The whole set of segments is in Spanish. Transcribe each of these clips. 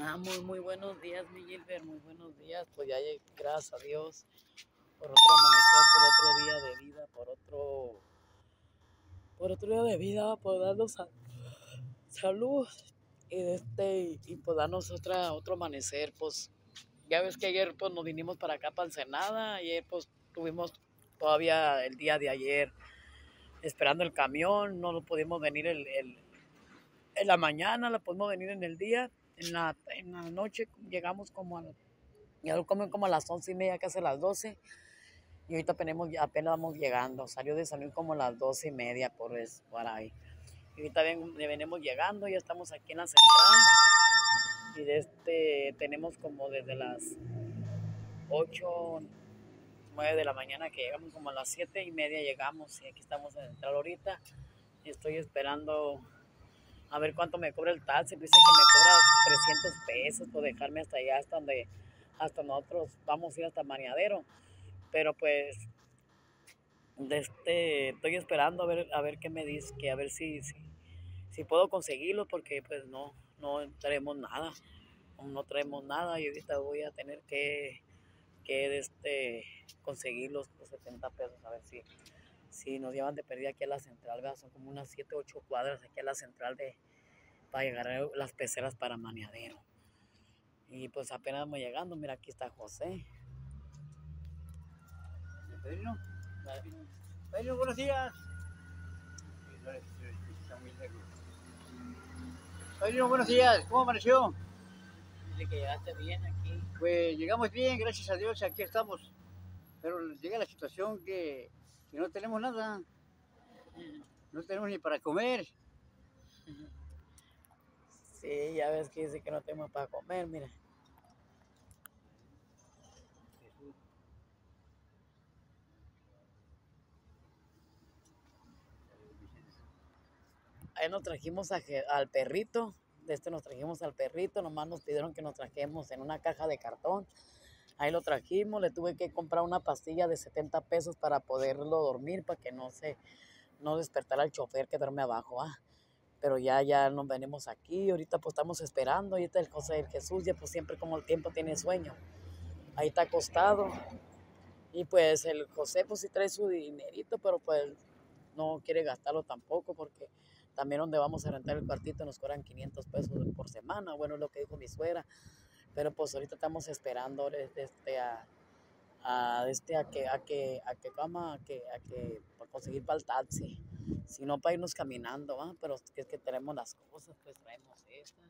Muy buenos días, mi Gilbert, muy buenos días. Pues ya gracias a Dios por otro amanecer, por otro día de vida, por otro día de vida, por darnos salud y pues darnos otro amanecer. Pues ya ves que ayer pues nos vinimos para acá para Ensenada. Ayer pues tuvimos todavía el día de ayer esperando el camión, no lo pudimos venir en la mañana, lo pudimos venir en el día. En la noche llegamos ya comen como a las 11:30, casi a las 12. Y ahorita apenas vamos llegando. Salió de salir como a las 12:30 por ahí. Y ahorita venimos llegando, ya estamos aquí en la central. Y tenemos como desde las 8, 9 de la mañana que llegamos, como a las 7:30 llegamos. Y aquí estamos en la central ahorita. Y estoy esperando a ver cuánto me cobra el taxi. Dice que me cobra 300 pesos por dejarme hasta allá, hasta nosotros vamos a ir hasta Maniadero. Pero pues estoy esperando a ver qué me dice, que a ver si puedo conseguirlo, porque pues no traemos nada, no traemos nada. Y ahorita voy a tener que conseguir los 70 pesos, a ver si nos llevan de perdida aquí a la central, ¿verdad? Son como unas 7 8 cuadras aquí a la central para llegar a las peceras para Maniadero. Y pues apenas vamos llegando. Mira, aquí está José. Pedrino, Pedrino, buenos días. Pedrino, buenos días. ¿Cómo amaneció? Dice que llegaste bien aquí. Pues llegamos bien, gracias a Dios, aquí estamos. Pero llega la situación que no tenemos nada, no tenemos ni para comer. Sí, ya ves que dice que no tenemos para comer, mira. Ahí nos trajimos al perrito, nos trajimos al perrito, nomás nos pidieron que nos trajemos en una caja de cartón. Ahí lo trajimos, le tuve que comprar una pastilla de 70 pesos para poderlo dormir, para que no despertara el chofer que duerme abajo, ¿ah? Pero ya nos venimos aquí, ahorita pues estamos esperando. Ahí está el Jesús, ya pues siempre como el tiempo tiene sueño. Ahí está acostado. Y pues el José pues sí trae su dinerito, pero pues no quiere gastarlo tampoco, porque también donde vamos a rentar el cuartito nos cobran 500 pesos por semana. Bueno, es lo que dijo mi suegra. Pero pues ahorita estamos esperando para conseguir para el taxi. Si no, para irnos caminando, ¿va? Pero es que tenemos las cosas, pues traemos esta,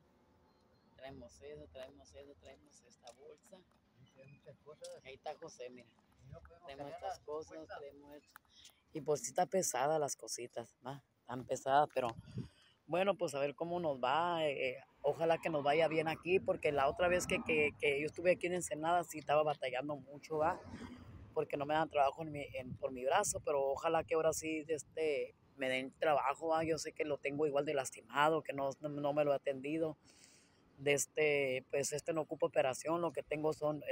traemos esta bolsa. Ahí está José, mira. Traemos estas cosas, traemos esto. Y pues sí está pesada las cositas, ¿va? Están pesadas, pero bueno, pues a ver cómo nos va. Ojalá que nos vaya bien aquí, porque la otra vez que yo estuve aquí en Ensenada sí estaba batallando mucho, ¿va? Porque no me dan trabajo por mi brazo, pero ojalá que ahora sí me den trabajo, ¿va? Yo sé que lo tengo igual de lastimado, que no me lo he atendido. Pues no ocupa operación, lo que tengo son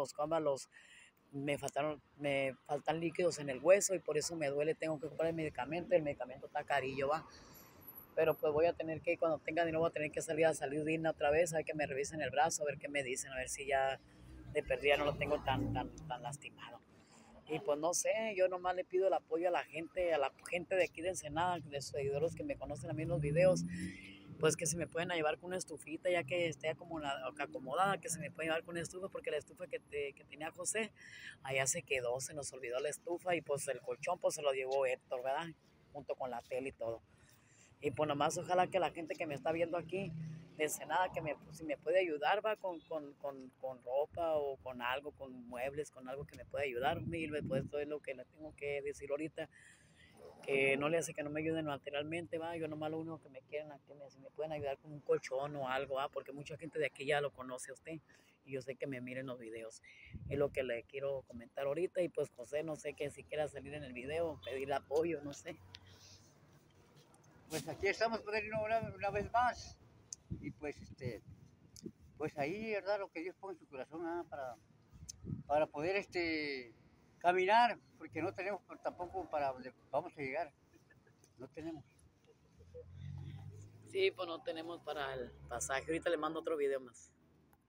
me faltan líquidos en el hueso y por eso me duele, tengo que comprar el medicamento está carillo, ¿va? Pero pues voy a tener que, cuando tenga dinero, voy a tener que salir digna otra vez, a ver que me revisen el brazo, a ver qué me dicen, a ver si ya de perdida no lo tengo tan lastimado. Y pues no sé, yo nomás le pido el apoyo a la gente de aquí de Ensenada, de sus seguidores que me conocen a mí en los videos, pues que se me pueden llevar con una estufita, ya que esté acomodada, que se me puede llevar con una estufa, porque la estufa que tenía José, allá se quedó, se nos olvidó la estufa, y pues el colchón pues se lo llevó Héctor, ¿verdad? Junto con la tele y todo. Y pues nomás ojalá que la gente que me está viendo aquí de Ensenada, si me puede ayudar, va, con ropa o con algo, con muebles, con algo que me pueda ayudar. Pues esto es lo que le tengo que decir ahorita, que no le hace que no me ayuden materialmente, va. Yo nomás lo único que me quieren, si me pueden ayudar con un colchón o algo, va, porque mucha gente de aquí ya lo conoce a usted y yo sé que me miren los videos. Es lo que le quiero comentar ahorita. Y pues José, no sé que si quiera salir en el video, pedir apoyo, no sé. Pues aquí estamos, Pedrino, una vez más. Y pues ahí, ¿verdad? Lo que Dios pone en su corazón, para poder caminar, porque no tenemos tampoco para donde vamos a llegar. No tenemos. Sí, pues no tenemos para el pasaje. Ahorita le mando otro video más.